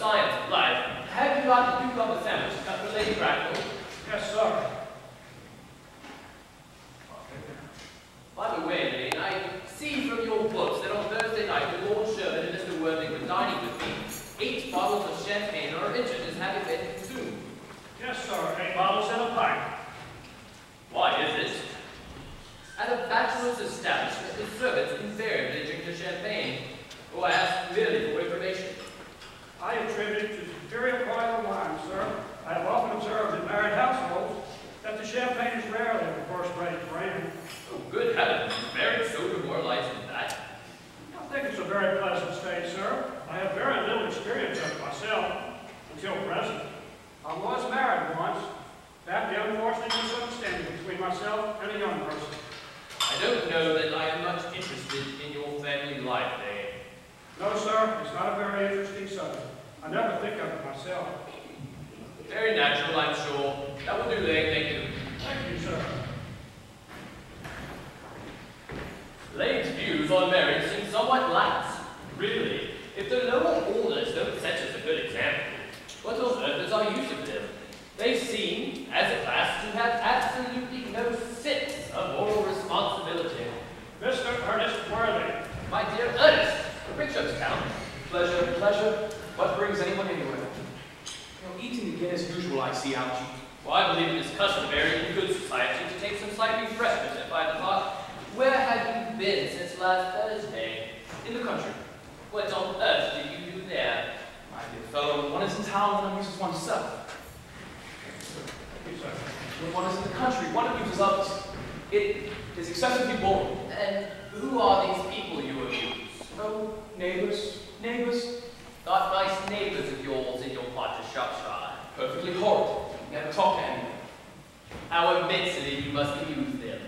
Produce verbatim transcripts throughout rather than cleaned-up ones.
science of life, have you got the cucumber sandwich cut for Lady Bracknell? Yes, sir. By the way, Lane, I see from your books that on Thursday night the Lord Sherman and Mister Worthing were dining with me. Eight bottles of champagne are mentioned as having been consumed. Yes, sir. Eight bottles and a pint. Why is it? At a bachelor's establishment, the servants invariably drink the champagne. Oh, I ask merely for information. I attribute it to superior quality of wine, sir. I have often observed in married households that the champagne is rarely of a first-rate brand. Oh, good heavens, married so demoralized in that. I think it's a very pleasant state, sir. I have very little experience of it myself, until present. I was married once. That the unfortunate misunderstanding between myself and a young person. I don't know that I am much interested in your family life, Dave. No, sir. It's not a very interesting subject. I never think of it myself. Very natural, I'm sure. That will do, Lane. Thank you. Thank you, sir. Lane's views on marriage seem somewhat lax. Really, if the lower orders don't set us a good example, what on earth is our use of them? They seem, as a class, to have absolutely no sense of moral responsibility. Mister Ernest Worthing. My dear Ernest, Richard's Count. Pleasure, pleasure. What brings anyone anywhere? You're eating again as usual, I see, Algy. Well, I believe it is customary in good society to take some slight refreshment at five o'clock. Where have you been since last Thursday? In the country. What on earth did you do there? My dear fellow, one is in town, one amuses oneself. When one is in the country, one amuses others. It is excessively boring. And who are these people you amuse? Oh, neighbors, neighbors. Not nice neighbors of yours in your part of Shropshire. Perfectly horrid. Never talk to anyone. How immensely you must amuse them.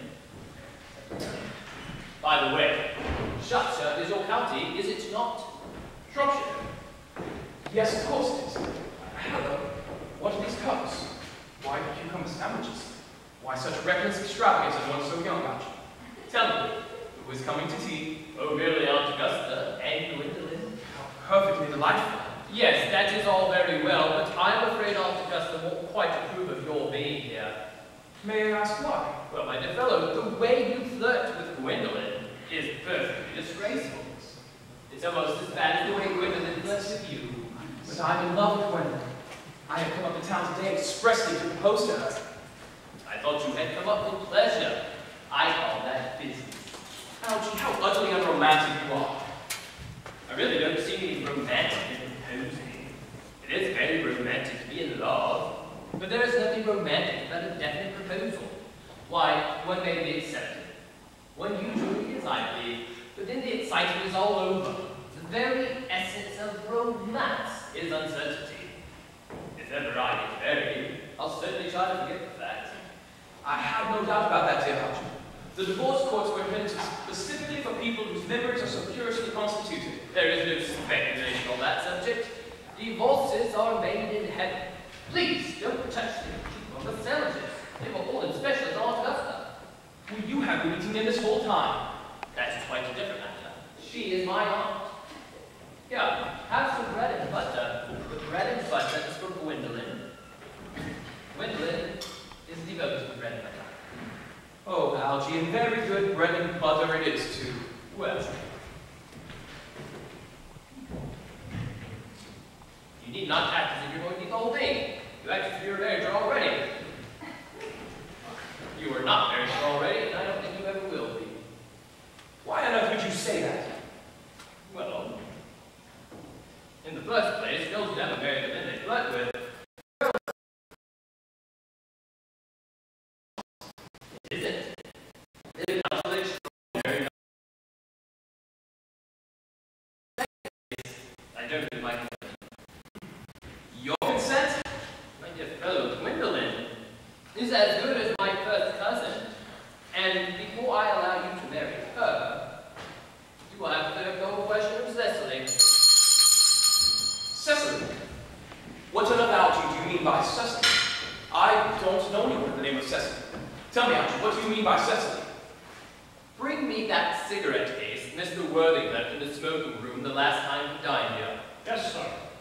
By the way, Shropshire is your county, is it not? Shropshire? Yes, of course it is. Hello, what are these cups? Why cucumber sandwiches? Why such reckless extravagance of one so young, Algy? Tell me, Who is coming to tea? oh merely Aunt Augusta and Gwendolyn? How perfectly delightful. Yes, that is all very well, but I'm afraid Aunt Augusta won't quite approve of your being here. May I ask why? Well, my dear fellow, the way you flirt with Gwendolyn is perfectly disgraceful. It's almost as bad as the way Gwendolyn flirts with you. But I'm in love with Gwendolyn. I have come up to town today expressly to propose to her. I thought you had come up with pleasure. I call that business. Algy, how utterly unromantic you are. I really don't see any romantic in proposing. It is very romantic to be in love, but there is nothing romantic about a definite proposal. Why, one may be accepted. One usually is, I believe, but then the excitement is all over. The very essence of romance is uncertainty. If ever I get married, I'll certainly try to forget the fact. I have no doubt about that, dear Algy. The divorce courts were invented specifically for people whose memories are so curiously constituted. There is no speculation on that subject. Divorces are made in heaven. Please don't touch them. Cucumber sandwiches. They were all in special at Aunt Augusta. Well, you have been eating them this whole time. That's quite a different matter. She is my aunt. Here, have some bread and butter. The bread and butter is for Gwendolyn. Gwendolyn is devoted to bread and butter. Oh, Algy, and very good bread and butter it is, too. Well, you need not act as if you're going to eat the whole thing. You act as if you're married already. You are not married already, and I don't think you ever will be. Why on earth would you say that? Well, in the first place, girls never marry the men they flirt with. Is it? Is it not so extraordinary? I don't give my consent. Your consent? My dear fellow, Gwendolyn is as good as my first cousin, and before I allow you to marry her, you will have to go question Cecily. Cecily? What on earth, Algy, do you mean by Cecily? I don't know anyone with the name of Cecily. Tell me, Algy, what do you mean by Cecily? Bring me that cigarette case Mister Worthing left in the smoking room the last time he dined here. Yes, sir.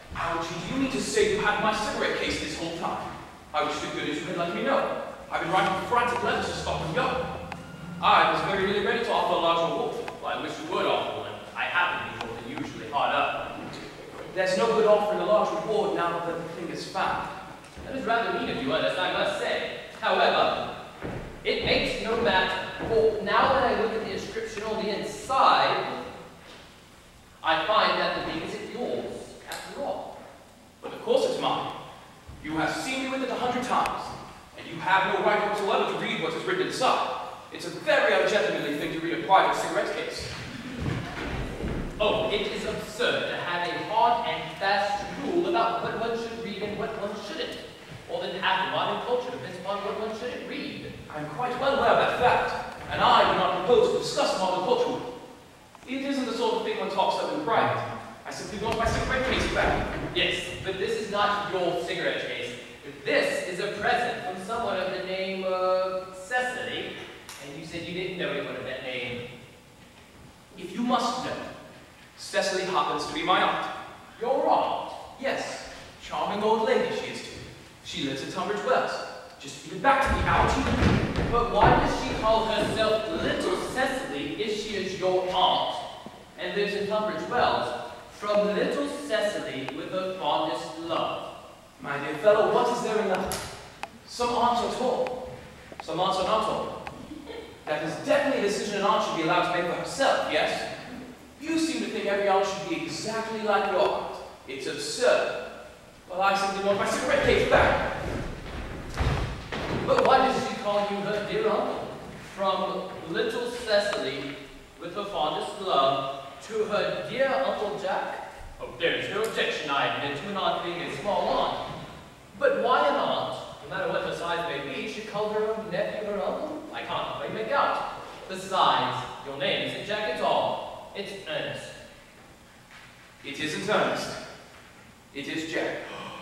Algy, do you mean to say you had my cigarette case this whole time? I wish to goodness you had let me know. I've been writing frantic letters to Scotland Yard. I was very really ready to offer a large reward. Well, I wish you would offer one. I happen to be more than usually hard up. There's no good offering a large reward now that the thing is found. That is rather mean of you, Ernest, I must say. However, it makes no matter, for now that I look at the inscription on the inside, I find that the thing isn't yours, after all. But of course it's mine. You have seen me with it a hundred times, and you have no right whatsoever to read what is written inside. It's a very ungentlemanly thing to read a private cigarette case. Oh, it is absurd to have a hard and fast rule about what one should read and what one shouldn't. More than half of modern culture depends upon what one shouldn't read. I am quite well aware of that fact, and I do not propose to discuss modern culture. It isn't the sort of thing one talks of in private. I simply want my cigarette case back. Yes, but this is not your cigarette case. This is a present from someone of the name of Cecily, and you said you didn't know anyone of that name. If you must know, Cecily happens to be my aunt. Your aunt? Yes, charming old lady she is too. She lives at Tunbridge Wells. Just feed it back to me, Algy. But why does she call herself Little Cecily if she is your aunt and lives in Tunbridge Wells? From Little Cecily with her fondest love. My dear fellow, what is there in that? Some aunts are tall. Some aunts are not tall. That is definitely a decision an aunt should be allowed to make for herself, yes? You seem to think every aunt should be exactly like your aunt. It's absurd. Well, I simply want my cigarette case back. But why does she call you her dear uncle? From Little Cecily, with her fondest love, to her dear Uncle Jack? Oh, there is no objection, I admit, to an aunt being a small aunt. But why an aunt, no matter what her size may be, should call her own nephew her uncle? I can't quite make out. Besides, your name isn't Jack at all. It's Ernest. It isn't Ernest. It is Jack.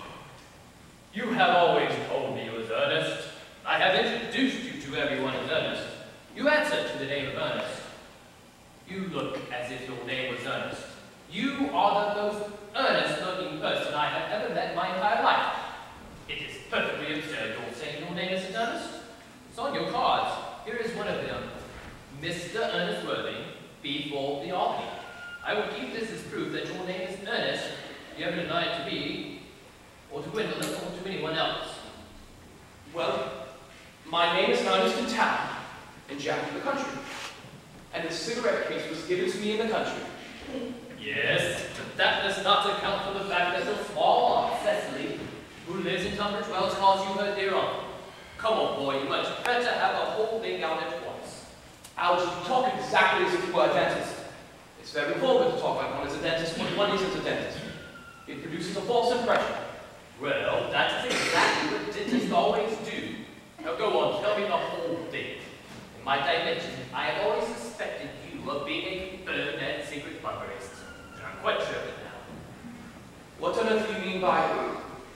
You have always told me you was Ernest. I have introduced you to everyone as Ernest. You answer to the name of Ernest. You look as if your name was Ernest. You are the most earnest-looking person I have ever met in my entire life. It is perfectly absurd your saying your name isn't Ernest. It's on your cards. Here is one of them. Mister Ernest Worthing, B for the Algy. I will keep this as proof that your name is Ernest, if you ever deny it to me, or to Gwendolyn, or to anyone else. Well, my name is Ernest in town, and Jack in the country. And the cigarette case was given to me in the country. Yes, but that does not account for the fact that your small aunt, Cecily, who lives in Tunbridge Wells, calls you her dear uncle. Come on, boy, you much better have the whole thing out at once. Algy, you talk exactly as if you were a dentist. It's very vulgar to talk like one is a dentist when one isn't a dentist. It produces a false impression. Well, that's exactly what dentists always do. Now go on, tell me the whole thing. In my dimension, I have always suspected you of being a confirmed and secret bunkerist. I'm quite sure of it now. What on earth do you mean by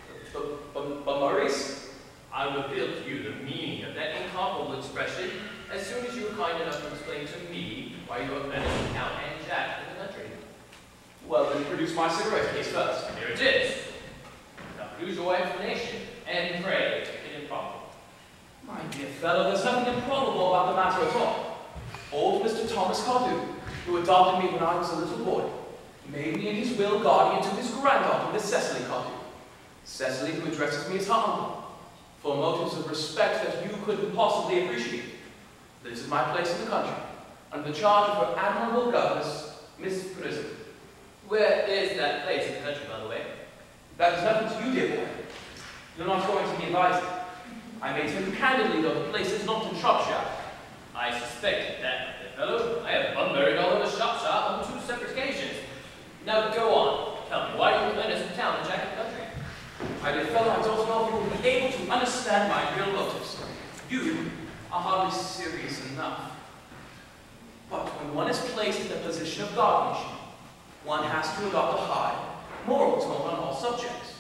bunkerist? I revealed to you the meaning of that incomparable expression as soon as you were kind enough to explain to me why you were Medicine Count and Jack in the country. Well, then produce my cigarette case first. Here it is. Now produce your explanation, and pray make it improbable. My dear fellow, there's nothing improbable about the matter at all. Old Mister Thomas Cardew, who adopted me when I was a little boy, made me in his will guardian to his granddaughter, Miss Cecily Cardew. Cecily, who addresses me as her uncle, for motives of respect that you couldn't possibly appreciate. This is my place in the country, under the charge of her admirable governess, Miss Prism. Where is that place in the country, by the way? That is nothing to you, dear boy. You're not going to be advised. I may tell you candidly, though, the place is not in Shropshire. I suspected that, fellow. I have unburied all over Shropshire on two separate occasions. Now go on. Tell me, why are you Ernest in town in Jack in the country? My dear fellow, I don't know if you will be able to understand my real motives. You are hardly serious enough. But when one is placed in the position of guardianship, one has to adopt a high moral tone on all subjects.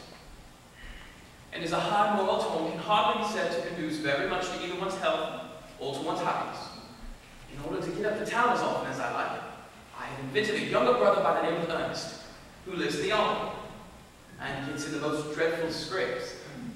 And as a high moral tone can hardly be said to conduce very much to either one's health or to one's happiness. In order to get up to town as often as I like, I have invented a younger brother by the name of Ernest, who lives in the army. and gets in the most dreadful scrapes.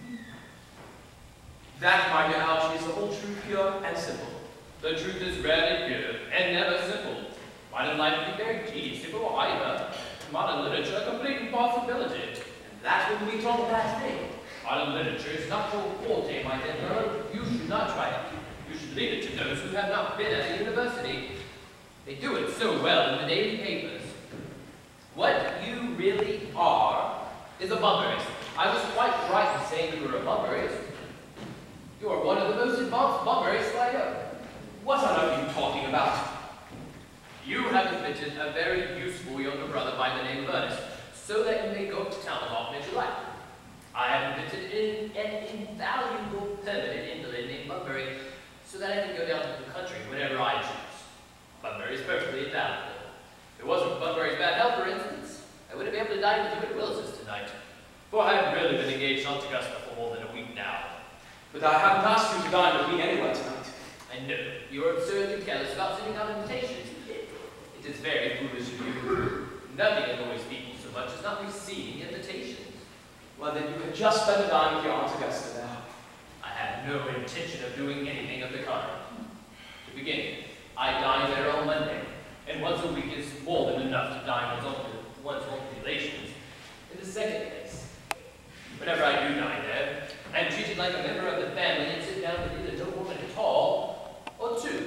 That, my dear Algy, is the whole truth, pure and simple. The truth is rarely pure and never simple. Modern life would be very tedious if it were either. Modern literature, a complete impossibility. And that would be told a bad thing. Modern literature is not your forte, my dear girl. You should not try it. You should leave it to those who have not been at a university. They do it so well in the daily papers. What you really are is a bummerist. I was quite right in saying you were a bummerist. You are one of the most advanced bummerists I know. What on earth are you talking about? You have invented a very useful younger brother by the name of Ernest, so that you may go to town as often as you like. I have invented an, an invaluable permanent invalid named Bunbury, so that I can go down to the country whenever I choose. Bunbury is perfectly invaluable. If it wasn't for Bunbury's bad health, for instance, I wouldn't be able to dine with you at Willis's tonight. For I have really been engaged on Augusta for more than a week now. But I haven't asked you to dine with me anywhere tonight. I know. You are absurdly careless about sending out invitations. It is very foolish of you. Nothing annoys people so much as not receiving invitations. Well, then you can just spend the night with your Aunt Augusta now. I have no intention of doing anything of the kind. To begin, I dine there on Monday, and once a week is more than enough to dine with one's own relations. In the second place, whenever I do dine there, I am treated like a member of the family and sit down with either no woman at all, or two.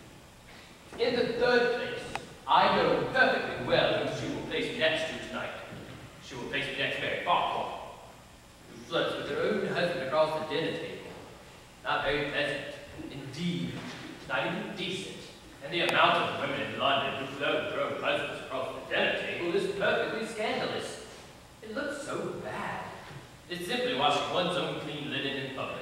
In the third place, I know perfectly well who she will place me next to tonight. She will place me next very far from, who flirts with her own husband across the dinner table. Not very pleasant. Indeed, not even decent. And the amount of women in London who flirt with their own husbands across the dinner table is perfectly scandalous. It looks so bad. It's simply washing one's own clean linen in public.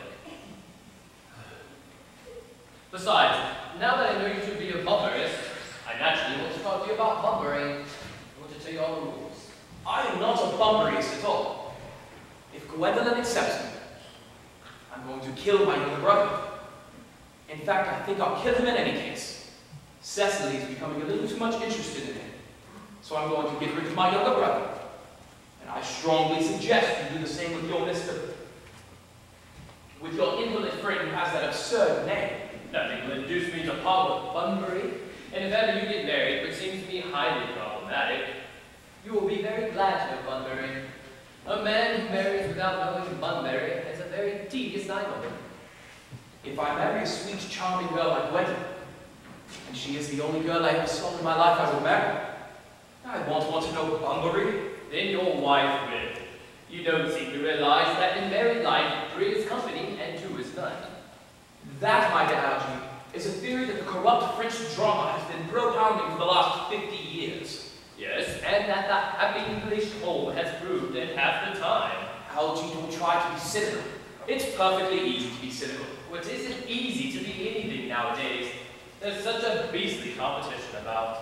Besides, now that I know you to be a bummerist, I naturally want to talk to you about bumbering. I want to tell you all the rules. I am not a bummerist at all. If Gwendolyn accepts me, I'm going to kill my younger brother. In fact, I think I'll kill him in any case. Cecily is becoming a little too much interested in him, so I'm going to get rid of my younger brother. And I strongly suggest you do the same with your Mister with your invalid friend who has that absurd name. Nothing will induce me to part with Bunbury, and if ever you get married, which seems to be highly problematic, you will be very glad to know Bunbury. A man who marries without knowing Bunbury has a very tedious night of it. If I marry a sweet, charming girl like Gwendolyn, and she is the only girl I ever saw in my life I would marry, I won't want to know Bunbury. Then your wife will. You don't seem to realize that in married life, three is company and two is none. That, my dear Algy, is a theory that the corrupt French drama has been propounding for the last fifty years. Yes, and that the happy English home has proved in half the time. Algy, don't try to be cynical. It's perfectly easy to be cynical. Well, it isn't easy to be anything nowadays. There's such a beastly competition about.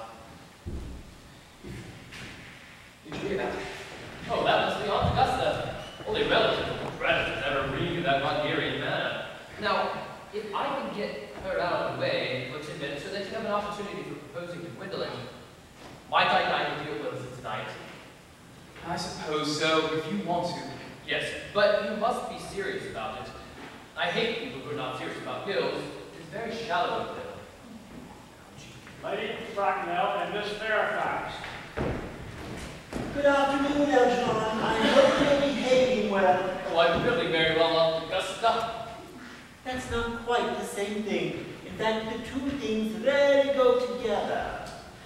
Did you hear that? Oh, that must be Aunt Augusta. Only relative of relatives ever read in that Hungarian manner. Now, if I can get her out of the way for ten minutes so that you have an opportunity for proposing to Gwendolyn, might I dine with you at Willis's tonight? I suppose so, if you want to. Yes, but you must be serious about it. I hate people who are not serious about bills. It's very shallow of them. Lady Bracknell and Miss Fairfax. Good afternoon, Algernon. I hope you're behaving well. Oh, I'm really very well on Augusta. That's not quite the same thing. In fact, the two things rarely go together.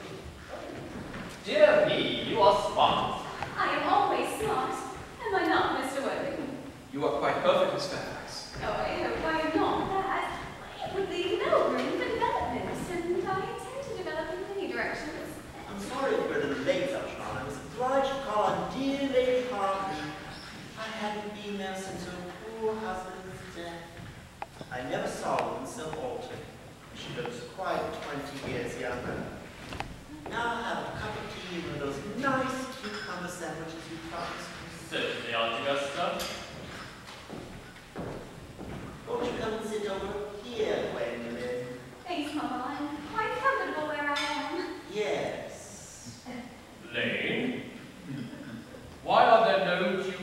Dear me, you are smart. I am always smart. Am I not, Mister Worthing? You are quite perfect, Miss Fairfax. Oh, I hope I am not that. It would leave no room for development, and I intend to develop in many directions. I'm sorry for the late, Algernon. I was obliged to call on dear Lady Cardew. I hadn't been there since her poor husband's death. I never saw one so altered. She looks quite twenty years younger. Now have a cup of tea and one of those nice cucumber sandwiches you promised me. Certainly, Aunt Augusta. Won't you come and sit over here, Gwendolyn? Thanks, Mama. I'm quite comfortable where I am. Yes. Lane? Why are there no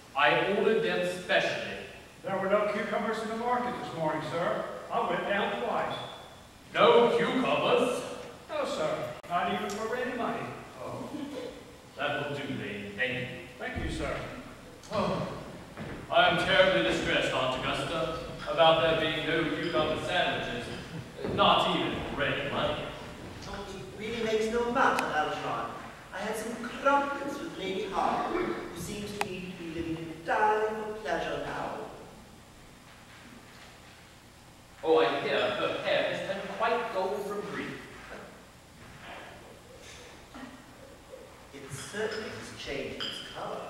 I ordered them specially. There were no cucumbers in the market this morning, sir. I went down twice. No cucumbers? No, sir. Not even for ready money. Oh, that will do, lady. Thank you. Thank you, sir. Oh, I am terribly distressed, Aunt Augusta, about there being no cucumber sandwiches, not even ready money. Oh, it really makes no matter, Algernon. I had some crumpets with Lady Harper, who seems to me to be living in dying for pleasure now. Oh, I hear her hair has turned quite gold from grief. It certainly has changed its color.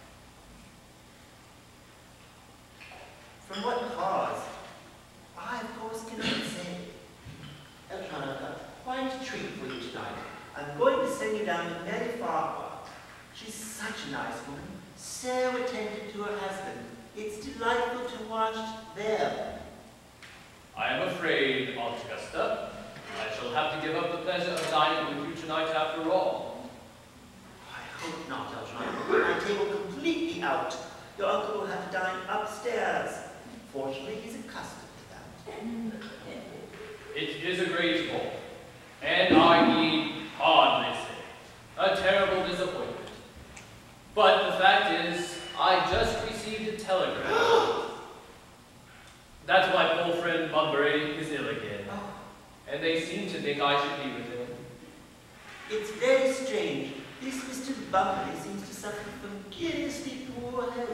From what cause? I, of course, cannot say. Algernon, I've got quite a treat for you tonight. I'm going to send you down to Mary Farquhar. She's such a nice woman, so attentive to her husband. It's delightful to watch them. I am afraid, Aunt Augusta, I shall have to give up the pleasure of dining with you tonight after all. I hope not, Algernon. My table completely out. Your uncle will have to dine upstairs. Fortunately, he's accustomed to that. It is a great fault, and I need hardly say, a terrible disappointment. But the fact is, I just received a telegram that my poor friend Bunbury is ill again, and they seem to think I should be with him. It's very strange. This Mister Bunbury seems to suffer from curiously poor health.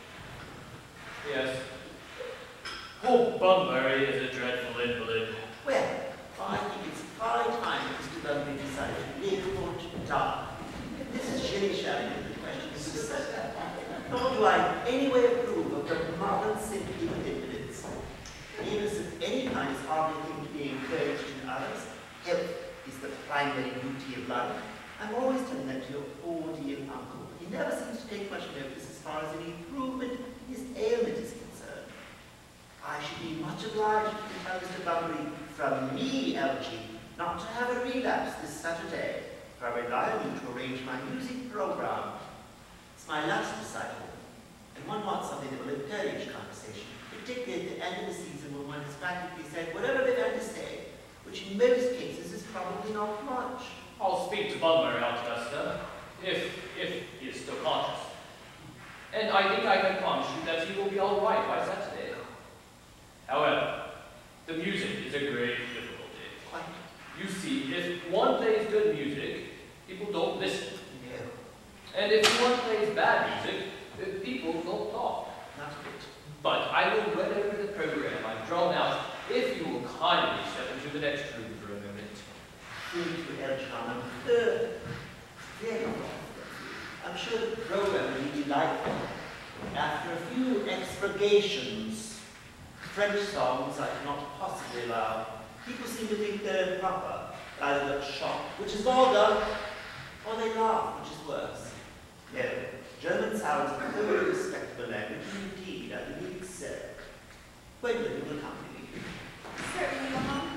Yes. Poor Bunbury is a dreadful invalid. Well, I think it's high time that Mister Bunbury decided to live or to die. This is shilly-shallying with the question of success. Nor do I in any way approve of the modern sympathy with invalids. Illness of any kind is hardly a thing to be encouraged in others. Health is the primary duty of life. I'm always telling that to your poor dear uncle. He never seems to take much notice as far as any improvement in his ailment is concerned. I should be much obliged if you tell Mister Bunbury from me, Algy, not to have a relapse this Saturday, for I rely on you to arrange my music program. It's my last recital, and one wants something that will encourage conversation, particularly at the end of the season when one has practically said whatever they've had to say, which in most cases is probably not much. I'll speak to Bunbury, Aunt Augusta, if, if he is still conscious. And I think I can promise you that he will be all right by Saturday. However, the music is a great difficulty. Quite. You see, if one plays good music, people don't listen. No, And if one plays bad music, people don't talk. not a bit. But I will run over the program I've drawn out if you will kindly step into the next room for a moment. Thank you, Algernon. Third, very well. I'm sure the program will be delightful. After a few expurgations, French songs I cannot possibly allow. People seem to think they're improper, either look shocked, which is vulgar, or they laugh, which is worse. No, German sounds a thoroughly respectable language, indeed, I believe so. Gwendolyn will accompany me. Certainly, Mama.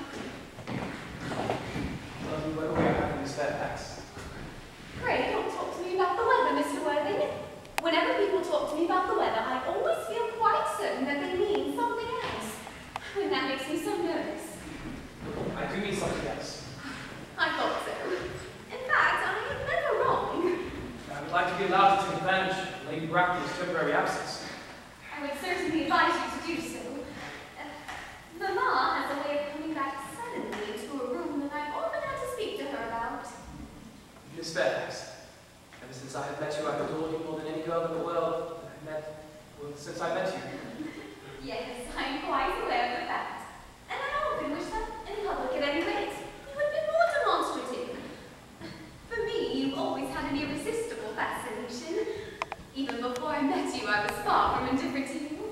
Um, what are we having, Miss Fairfax? Pray don't talk to me about the weather, Mister Worthing. Whenever people talk to me about the weather, I always feel quite certain that they mean something else. And that makes me so nervous. I do mean something else. I thought so. In fact, I am never wrong. I would like to be allowed to take advantage of Lady Bracknell's temporary absence. I would certainly advise you to do so. Uh, Mamma has a way of coming back suddenly into a room that I've often had to speak to her about. Miss Fairfax, ever since I have met you, I've adored you more than any girl in the world that I've met, well, since I met you. Yes, I'm quite aware of the fact. And I often wish that, in public at any rate, you would be more demonstrative. For me, you've always had an irresistible fascination. Even before I met you, I was far from indifferent to you.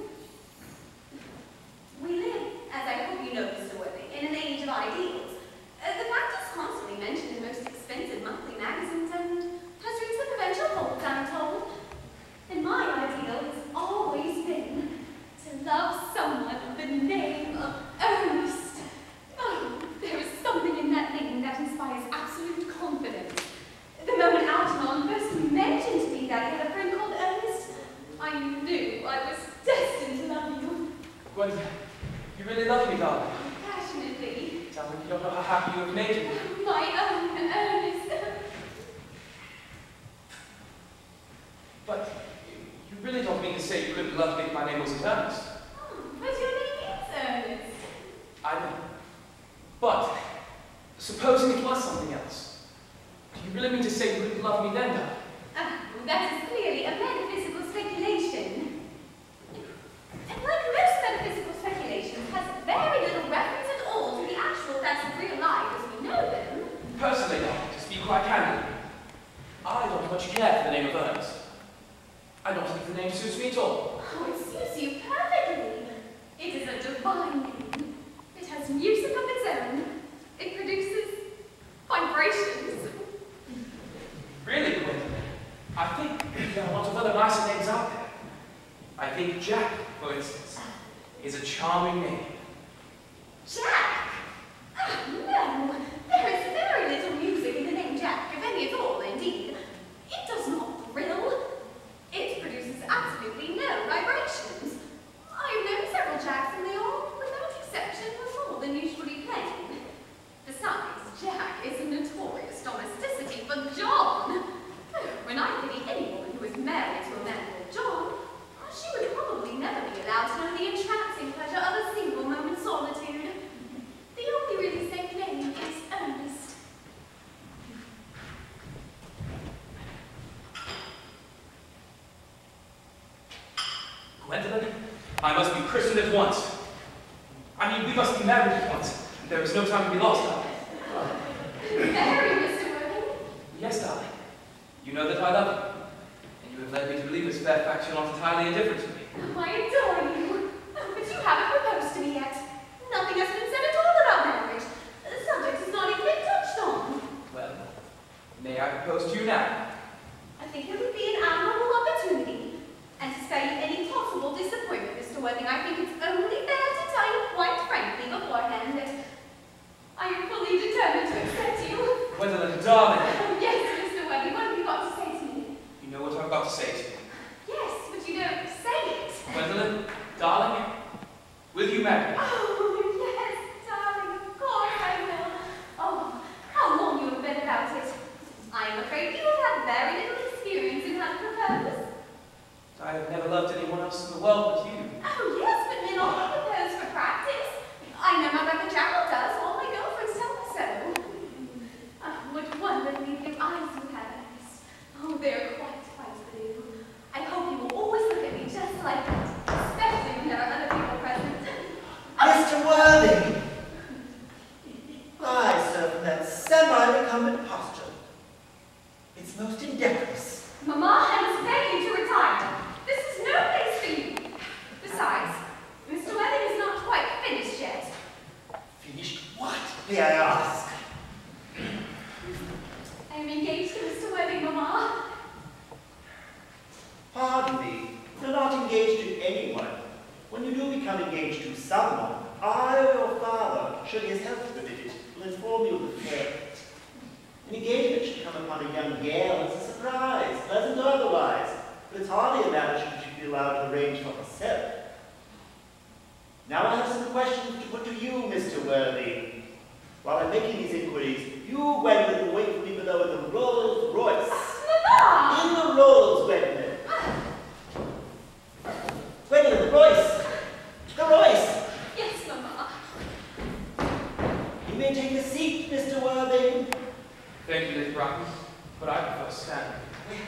We live, as I hope you know, Mister Worthing, in an age of ideals. Uh, the fact is constantly mentioned in most expensive monthly magazines and has reached the provincial polls, I'm told. And my ideal has always been to love someone of the name of Ernest. Oh, there is something in that name that inspires absolute confidence. The moment Algernon first mentioned to me that he had a friend called Ernest, I knew Gwendolyn, you really love me, darling. Passionately. Darling, you don't know how happy you have made me. My own Ernest. But you really don't mean to say you couldn't love me if my name wasn't Ernest. Oh, but your name is Ernest. I know. But, supposing it was something else, do you really mean to say you couldn't love me then, darling? Ah, that is clearly a metaphysical speculation. And like most metaphysical speculations, has very little reference at all to the actual facts of real life as we know them. Personally, darling, to speak quite candidly, I don't much care for the name of Ernest. I don't think the name suits me at all. Oh, it suits you perfectly. It is a divine name. It has music of its own. It produces vibrations. Really, Gwendolyn? I think there are a lot of other nicer names out there. I think Jack, for instance, is a charming name. Jack? Ah, no. There is very little music in the name Jack, if any at all, indeed. It does not thrill. It produces absolutely no vibrations. I've known several Jacks, and they all, without exception, were more than usually plain. Besides, Jack is a notorious domesticity for John. When I pity any woman who is married to a man called John, she would probably never be allowed to know the entrancing pleasure of a single moment's solitude. The only really safe name is Ernest. Gwendolyn, I must be christened at once. I mean, we must be married at once. There is no time to be lost, darling. Marry, Mister Worthing? Yes, darling. You know that I love you. And you have led me to believe as Fairfax you're not entirely indifferent to me. Oh, I adore you. Oh, but you haven't proposed to me yet. Nothing has been said at all about marriage. The subject has not even been touched on. Well, may I propose to you now? I think it would be an admirable opportunity. And to spare you any possible disappointment, Mister Worthing, I think it's only fair to tell you quite frankly beforehand that I am fully determined to accept you. Gwendolyn, darling. Oh, yes, Mister Worthing, what have you got to say to me? You know what I'm about to say to you. Yes, but you don't say it. Gwendolyn, darling, will you marry me? Oh, yes, darling, of course I will. Oh, how long you have been about it. I am afraid you have had very little experience in how to propose. I have never loved anyone else in the world but you. Oh, yes, but men only propose for practice. I know my brother Gerald does. All my girlfriends tell me so. Oh, what wonderfully blue eyes you have, Ernest. Oh, they're quite, quite blue. I hope you will always look at me just like that, especially when there are other people present. Mister Worthing! Rise, sir, from that semi-recumbent posture. It's most indecorous. Mamma has begged you to retire. This is no place for you. Besides, Mister Worthing is not quite finished yet. Finished what, may I ask? I am engaged to Mister Worthing, Mamma. Pardon me, you're not engaged to anyone. When you do become engaged to someone, I or your father, should his health permit it, will inform you of the fact. An engagement should come upon a young girl as a surprise, pleasant or otherwise, but it's hardly a matter she should be allowed to arrange for herself. Now I have some questions to put to you, Mister Worthing. While I'm making these inquiries, you, Gwendolyn, will wait for me below in the Rolls Royce. Mamma! In the Rolls, Gwendolyn. Gwendolyn, the Royce! The Royce! Yes, Mamma. You may take a seat, Mister Worthing. Thank you, Miss Bracknell, but I prefer standing.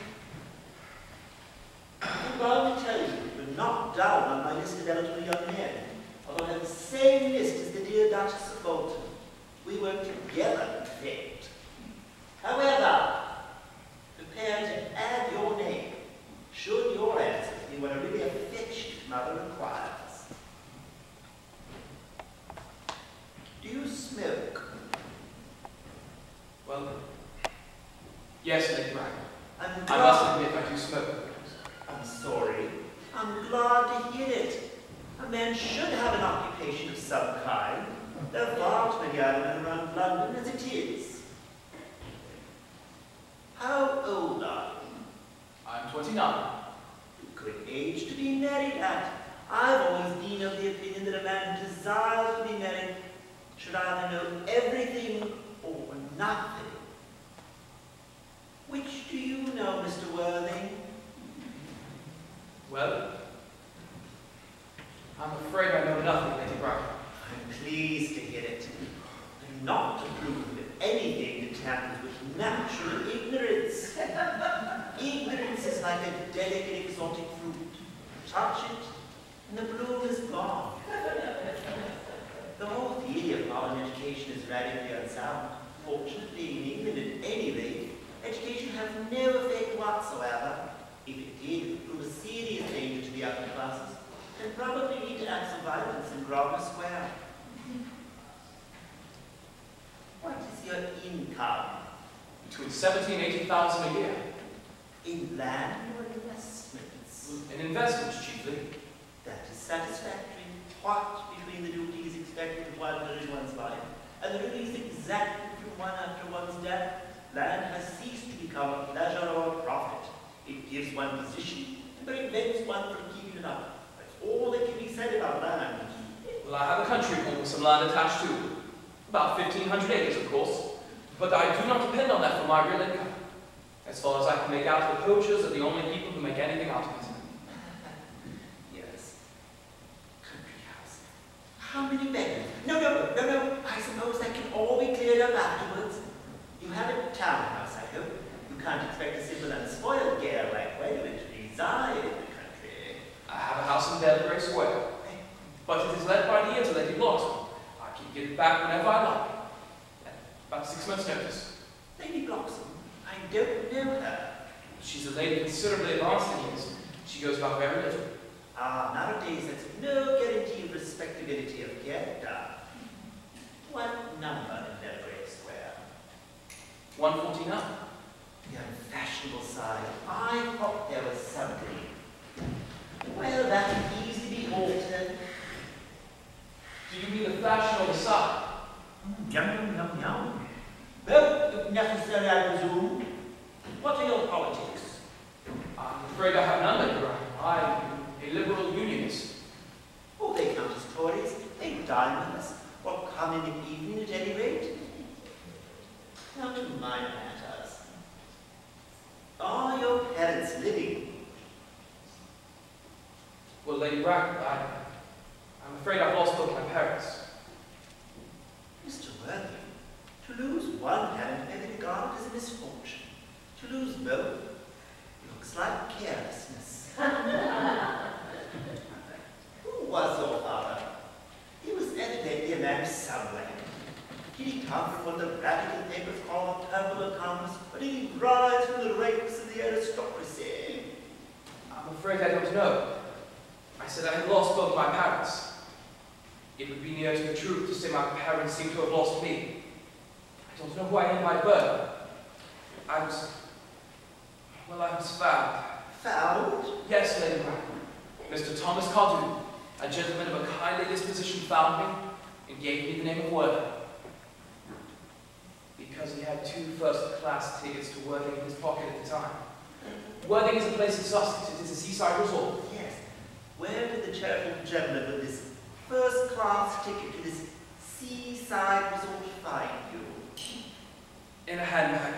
I'm bound to tell you, you're not down on my list of eligible young men, although I have the same list as the dear Duchess of Bolton. We work together, in fact. However, prepare to add your name, should your answers be what a really affectionate mother requires. Do you smoke? Well, yes, Lady Bracknell. I'm I glad- must admit I do smoke. I'm sorry. I'm glad to hear it. A man should have an occupation of some kind. There are far too many idle men around London as it is. How old are you? I'm twenty-nine. Good age to be married at. I've always been being of the opinion that a man who desires to be married should either know everything or nothing. Which do you know, Mister Worthing? Well, I'm afraid I know nothing, Lady Bracknell. I'm pleased to hear it. I'm not to approve of anything that tampers with natural ignorance. Ignorance is like a delicate exotic fruit. Touch it, and the bloom is gone. The whole theory of modern education is radically unsound. Fortunately, in England at any rate, education has no effect whatsoever. If it did, it would prove a serious danger to the upper classes, and probably lead to acts of violence in Grosvenor Square. What is your income? Between seventeen and eighty thousand a year. In land or investments? In investments, chiefly. That is satisfactory. What between the duties expected of one during one's life and the duties exacted from one after one's death, land has ceased to become a pleasure or a profit. It gives one position and prevents one from keeping it up. That's all that can be said about land. Well, I have a country home with some land attached to it. About fifteen hundred acres, of course. But I do not depend on that for my real income. As far as I can make out, the poachers are the only people who make anything out of it. Yes. Country house. How many bedrooms? No, no, no, no. I suppose that can all be cleared up afterwards. You have a townhouse, I hope. You can't expect a simple unspoiled girl like Gwendolyn to reside in the country. I have a house in Belgrave Square. But it is let by the year to Lady Bloxham. I can give it back whenever I like. At about six months' notice. Lady Bloxham? I don't know her. She's a lady considerably advanced in years. She goes about very little. Ah, nowadays that's no guarantee of respectability of character. What number in Belgrave Square? one forty-nine. The unfashionable side. I thought there was something. Well, that can easily be altered. Do you mean the fashion or the side? Yum, yum, yum, yum. Well, if necessary, I presume. What are your politics? I'm afraid I have none, Lady Bracknell. I'm a liberal unionist. Oh, they count as Tories. They dine with us, or come in the evening at any rate. Now to my matters. Are your parents living? Well, Lady Bracknell, I, I'm afraid I've lost both my parents. Mister Worthing, to lose one parent may be regarded as a misfortune. To lose both looks like carelessness. Who was your father? He was evidently a man of some rank. Did he come from what the radical papers call a purple economist, or did he rise from the ranks of the aristocracy? I'm afraid I don't know. I said I had lost both my parents. It would be near to the truth to say my parents seem to have lost me. I don't know who I am by birth. I was... well, I was found. Found? Yes, Lady Bracknell. Mister Thomas Cardew, a gentleman of a kindly disposition, found me and gave me the name of Worthing. Because he had two first-class tickets to Worthing in his pocket at the time. Worthing is a place in Sussex. It is a seaside resort. Yes. Where did the charitable gentleman with this first-class ticket to this seaside resort find you? In a handbag.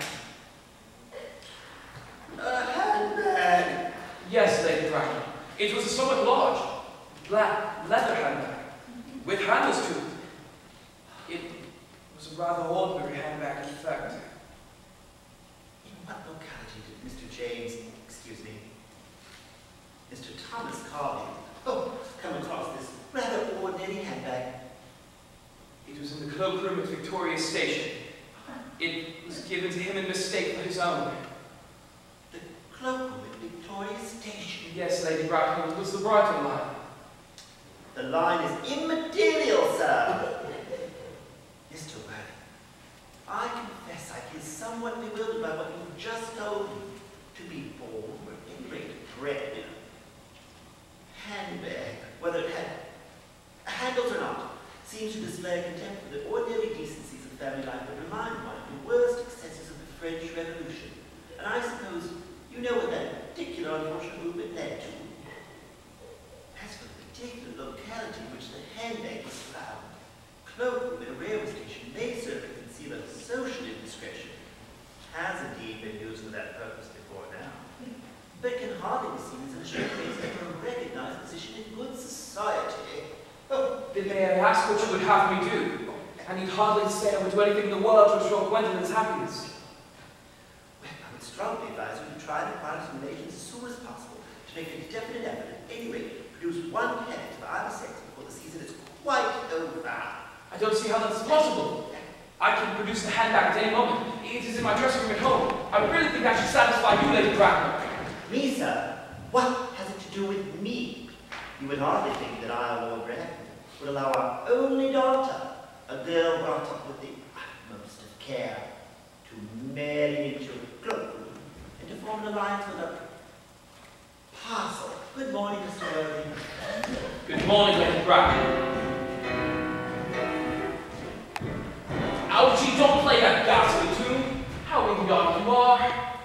A handbag? Yes, Lady Bracknell. It was a somewhat large, black leather handbag, with handles to it. It was a rather ordinary handbag, in fact. In what locality did Mister James, excuse me, Mister Thomas Cardew, oh, come across this rather ordinary handbag? It was in the cloakroom at Victoria Station. It was given to him in mistake for his own. The cloakroom at Victoria Station? Yes, Lady Bracknell, it was the Brighton line. The line is immaterial, sir. Mister Worthing, I confess I feel somewhat bewildered by what you've just told me. To be born, or at any rate bred in a handbag, whether it had handles or not, seems to display a contempt for the ordinary decencies of family life that remind one of the worst excesses of the French Revolution. And I suppose you know what that particular unfortunate movement led to. As for the particular locality May I ask what you would have me do? I need hardly say I would do anything in the world to restore Gwendolyn's happiness. Well, I would strongly advise you to try to acquire some relations as soon as possible, to make a definite effort at any rate to produce one parent for either sex before the season is quite over. I don't see how that's possible. I can produce the handbag at any moment. It is in my dressing room at home. I really think that should satisfy you, Lady Bracknell. Me, sir? What has it to do with me? You would hardly think that I, Lord Bracknell, would allow our only daughter, a girl brought up with the utmost of care, to marry into a cloakroom and to form an alliance with a parcel. Good morning, Mister Rowland. Good morning, Lady Bracknell. Algy, don't play that ghastly tune. How young you are.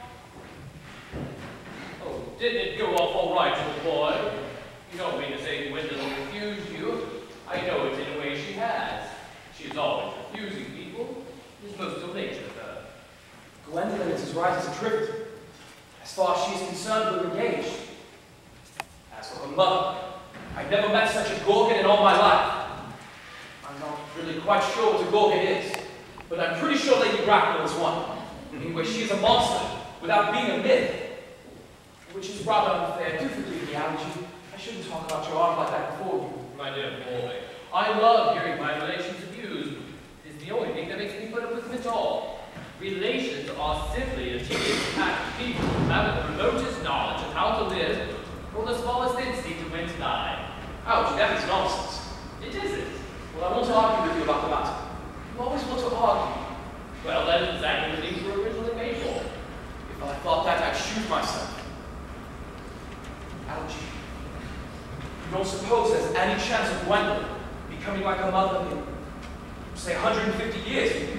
Oh, didn't it go off all right, little boy? You don't mean to say Gwendolyn refused you. I know it in a way she has. She is always refusing people. It's most ill nature of her. Gwendolyn is as right as a trivet. As far as she is concerned, we're engaged. As for her mother, I've never met such a gorgon in all my life. I'm not really quite sure what a gorgon is, but I'm pretty sure Lady Bracknell is one. Anyway, she is a monster, without being a myth. Which is rather unfair. Do forgive me, Algy. I shouldn't talk about your aunt like that before you. My dear boy, I love hearing my relations abused. It's the only thing that makes me put up with them at all. Relations are simply a tedious pack of people who haven't the remotest knowledge of how to live, or the smallest instinct of when to die. Algy, that is nonsense. It isn't. Well, I want to argue with you about the matter. You always want to argue. Well, that is exactly what these were originally made for. If I thought that, I'd shoot myself. Algy, you don't suppose there's any chance of Gwendolyn becoming like her mother in, say, one hundred fifty years?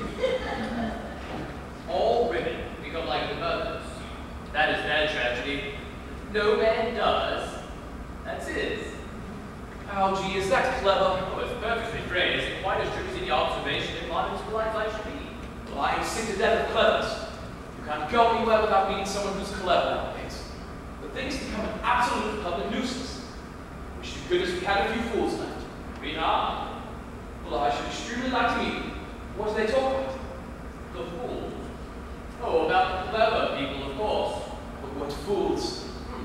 All women become like their mothers. That is their tragedy. No man does. That's his. Algy, is that clever? Oh, it's perfectly phrased, and quite as true as any observation in modern civilized life should be. Well, I ain't sick to death of cleverness. You can't go anywhere without meeting someone who's clever nowadays. But things become an absolute public nuisance. Wish to goodness we had a few fools left. We are. Well, I should extremely like to meet them. What do they talk about? The fools. Oh, about the clever people, of course. But what fools?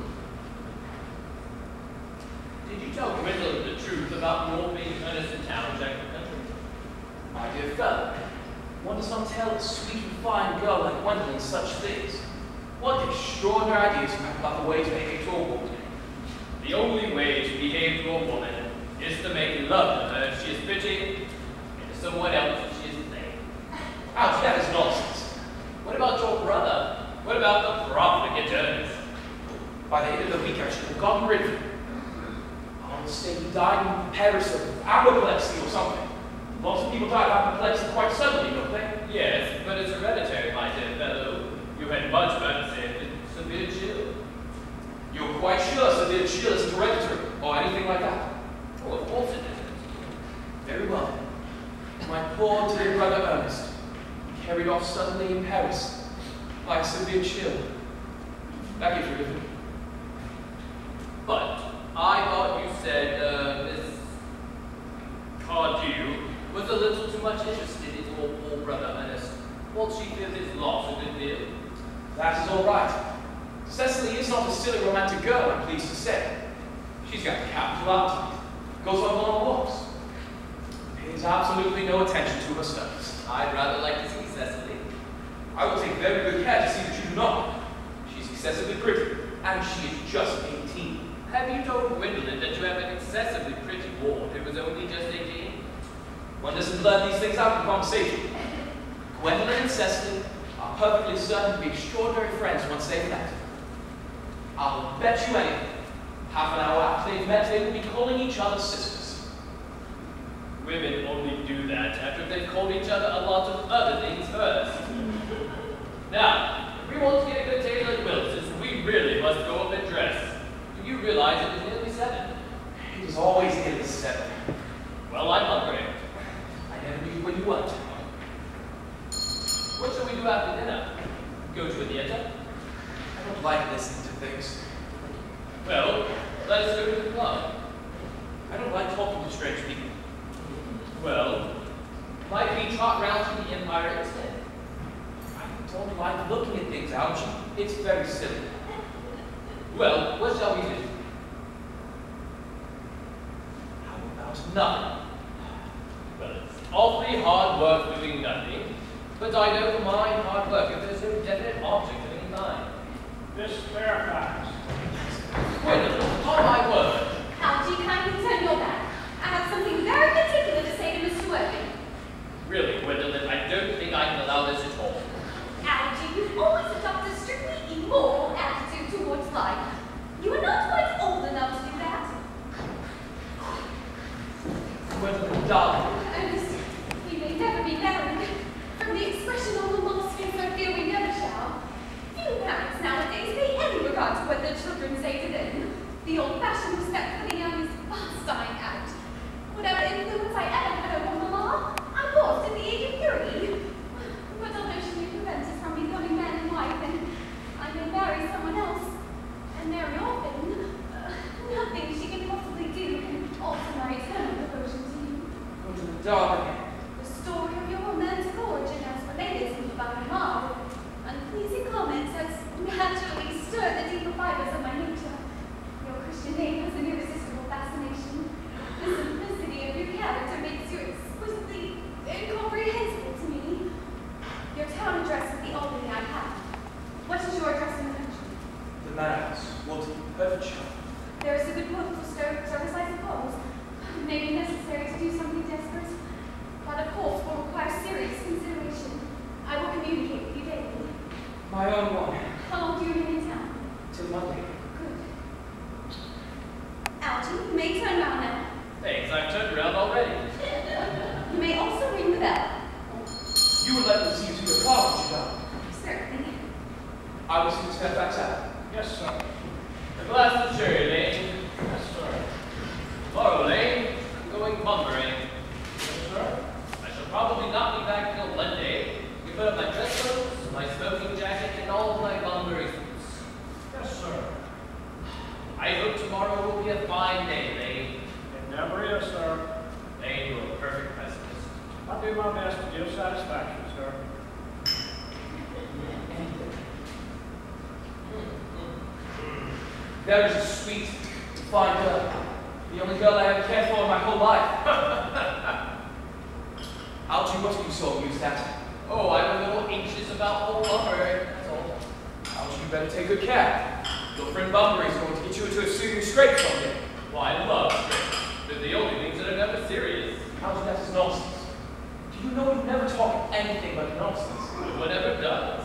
Did you tell Gwendolyn the truth about your being earnest in town, Jack the Country? My dear fellow, one does not tell a sweet and fine girl like Gwendolyn such things. What extraordinary ideas you have about the way to behave to a woman. The only way to behave to a woman is to make love to her if she is pretty, and to someone else if she is plain. Ouch, that is nonsense. What about your brother? What about the profligate Ernest? By the end of the week, I should have gotten rid of him. I mistake, he died in Perez of apoplexy or something. Lots of people die of apoplexy quite suddenly, don't they? Yes, but it's hereditary, my dear fellow. You had much better say severe chill. You're quite sure severe chill isn't hereditary, or anything like that? Oh, of course it isn't. Very well. My poor dear brother Ernest, carried off suddenly in Paris by a severe chill. That gives you different. But I thought you said uh, Miss Cardew was a little too much interested in your poor brother Ernest. Won't she feel his loss a good deal? That is all right. Cecily is not a silly romantic girl, I'm pleased to say. She's got capital appetite, goes on long walks, pays absolutely no attention to her studies. I'd rather like to see Cecily. I will take very good care to see that you do not. She's excessively pretty, and she is just eighteen. Have you told Gwendolyn that you have an excessively pretty ward who was only just eighteen? One doesn't learn these things out in conversation. Gwendolyn and Cecily are perfectly certain to be extraordinary friends once they've met. I'll bet you anything. Half an hour after they've met, they will be calling each other sisters. Women only do that after they've called each other a lot of other things first. Now, if we want to get a good table at Wilson's, we really must go up and dress. Do you realize it is nearly seven? It is always nearly seven. Well, I'm hungry. I never knew when you weren't. What shall we do after dinner? Go to a theater? I don't like listening to things. Well, let us go to the club. I don't like talking to strange people. hire instead. I don't like looking at things, Algy. It's very silly. Well, what shall we do? How about nothing? Well, it's awfully hard work doing nothing, but I don't mind hard work if there's no definite object of any kind. Miss Fairfax. Gwendolyn, upon my word. Algy, kindly turn your back. I have something very particular to say to Mister Worthing. Really, Gwendolyn, I don't think I can allow this at all. Algy, you've always adopted a strictly immoral attitude towards life. You are not quite old enough to do that. Gwendolyn, darling. Ernest, we may never be married. From the expression on the mom's face, I fear we never shall. Few parents nowadays pay any regard to what their children say to them. The old-fashioned respect for the young is fast dying out. Whatever influence I ever had over Mamma, I lost at the age of three. But although she may prevent us from becoming man and wife, and I may marry someone else, and marry often, uh, nothing she can possibly do can alter my eternal devotion to you. Gwendolyn, darling. The story of your romantic origin as related to me by my mom, unpleasing comments has naturally stirred the deeper fibers of my nature. Your Christian name has an irresistible fascination. The simplicity of your character makes you exquisitely incomprehensible to me. Your town address is the only I have. What is your address in the country? The manors, Wood, Hertfordshire. There is a good postal service, I suppose. It may be necessary to do something desperate, but of course will require serious consideration. I will communicate with you daily. My own one. How long do you remain in town? Till Monday. Good. Algy, you may turn round now. Thanks, I've turned around already. You may also ring the bell. You would let me see you to your car, would you not? Certainly. I will see Miss Fairfax out. Yes, sir. A glass of sherry, Lane. Yes, sir. Tomorrow, Lane, I'm going bumbering. Yes, sir. I shall probably not be back till Monday. You put up my dress clothes, my smoking jacket, and all my bunbury suits. Yes, sir. I hope tomorrow will be a fine day, Lane. It never is, sir. Lane, you're a perfect pessimist. I'll do my best to give satisfaction, sir. There is a sweet, fine girl. The only girl I ever cared for in my whole life. Algy, what are you so amused at? Oh, I'm a little anxious about old lover, that's all. Algy, you better take good care. Your friend Bunbury is going to get you into a serious scrape someday. Well, I love scrapes. They're the only things that are never serious. Algy, that is nonsense. Do you know you never talk anything but nonsense? Whatever does.